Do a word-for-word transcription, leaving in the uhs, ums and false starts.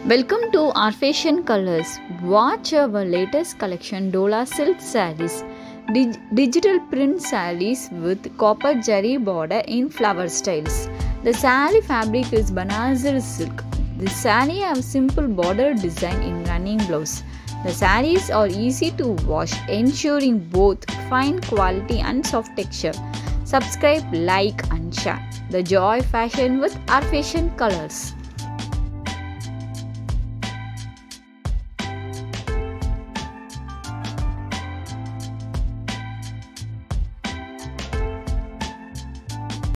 Welcome to our fashion colors. Watch our latest collection Dola silk sarees. Dig- digital print sarees with copper zari border in flower styles. The saree fabric is Banazir silk. The saree have simple border design in running blouse. The sarees are easy to wash, ensuring both fine quality and soft texture. Subscribe, like and share. The joy fashion with our fashion colors.